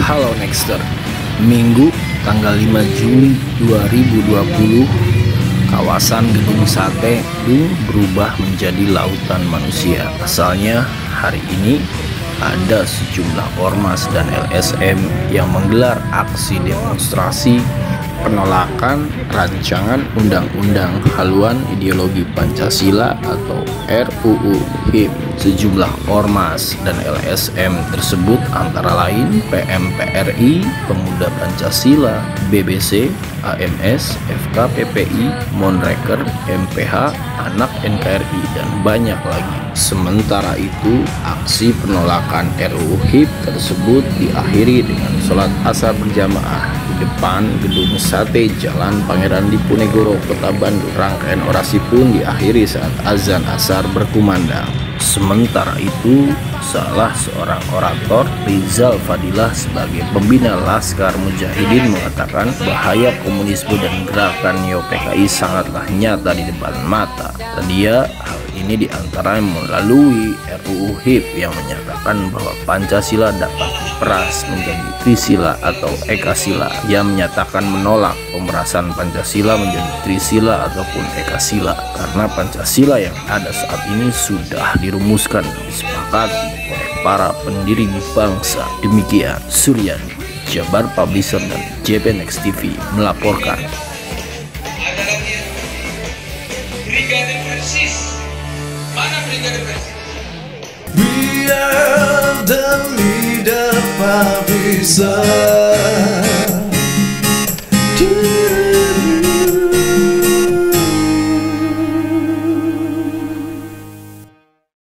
Halo Nexter, Minggu tanggal 5 Juli 2020, kawasan Gedung Sate Dung berubah menjadi lautan manusia. Asalnya hari ini ada sejumlah ormas dan LSM yang menggelar aksi demonstrasi penolakan rancangan undang-undang haluan ideologi Pancasila atau RUU HIP. Sejumlah ormas dan LSM tersebut antara lain PMPRI, Pemuda Pancasila, BBC, AMS, FKPPI, Monreker, MPH, Anak NKRI, dan banyak lagi. Sementara itu, aksi penolakan RUU HIP tersebut diakhiri dengan sholat asar berjamaah di depan Gedung Sate Jalan Pangeran Diponegoro, Kota Bandung. Rangkaian orasi pun diakhiri saat azan asar berkumandang. Sementara itu, salah seorang orator, Rizal Fadilah, sebagai pembina Laskar Mujahidin mengatakan bahaya komunisme dan gerakan Neo PKI sangatlah nyata di depan mata. Dan dia hal ini diantara melalui RUU HIP yang menyatakan bahwa Pancasila dapat diperas menjadi Trisila atau Ekasila. Ia menyatakan menolak pemerasan Pancasila menjadi Trisila ataupun Ekasila karena Pancasila yang ada saat ini sudah dirumuskan dan disepakati oleh para pendiri bangsa. Demikian Suryani, Jabar Publisher dan JP Next TV melaporkan. Brigadir Persis, mana Brigadir Persis? We are the leader publisher.